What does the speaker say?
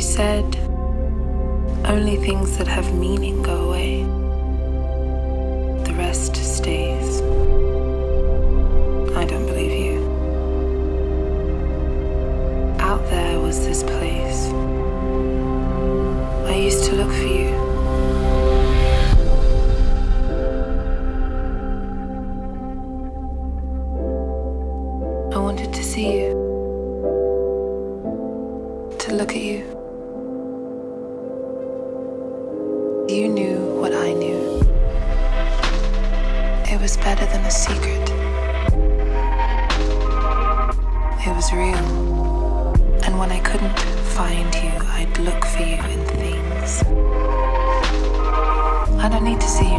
You said only things that have meaning go away. The rest stays. I don't believe you. Out there was this place. I used to look for you. I wanted to see you. To look at you. You knew what I knew. It was better than a secret. It was real. And when I couldn't find you, I'd look for you in things. I don't need to see